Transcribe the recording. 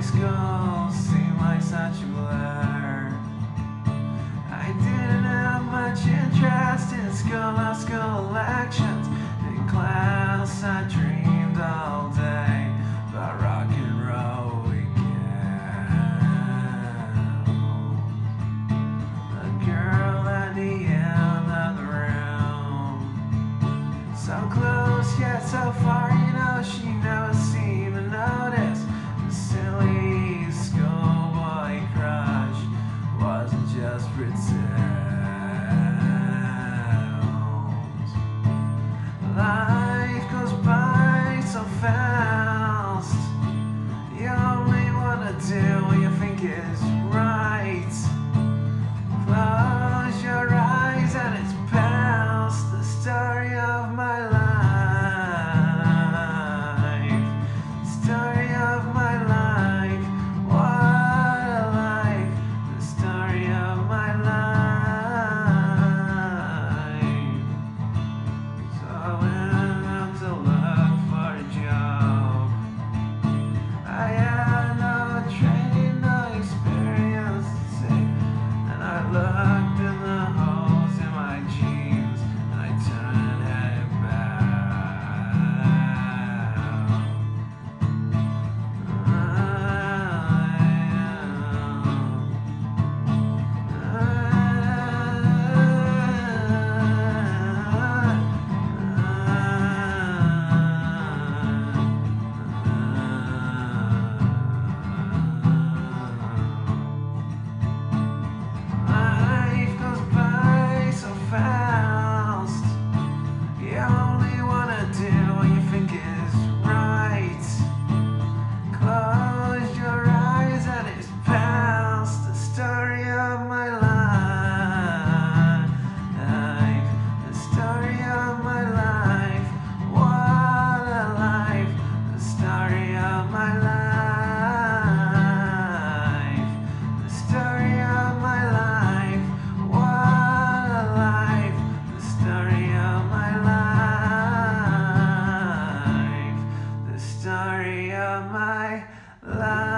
school seemed like such a blur. I didn't have much interest in school elections. In class I dreamed all day about rock and roll again. The girl at the end of the room, so close yet so far, she never seemed to notice the silly schoolboy crush wasn't just pretend. Life goes by so fast. You only wanna do what you think is right. Close your eyes and it's past. The story of my life. Story of my life. What a life. The story of my life. So I went up to look for a job. I had no training, no experience to say, and I looked in the holes in my jeans, and I turned headed back. Life goes by so fast. You only wanna do what you think is right. Close your eyes and it's past. The story of my life. The story of my life. What a life. The story of my life. The story of my life. What a life. The story of my life. The story of my life.